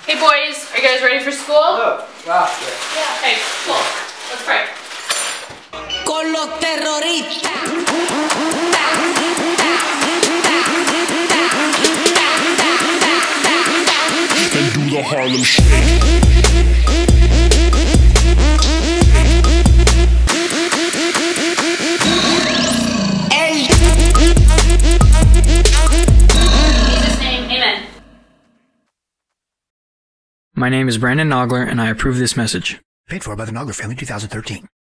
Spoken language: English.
Hey boys, are you guys ready for school? Oh, wow. Yeah. Hey, cool. Let's pray. Con los terroristas. And do the Harlem Shake. My name is Brandon Naugler, and I approve this message. Paid for by the Naugler family, 2013.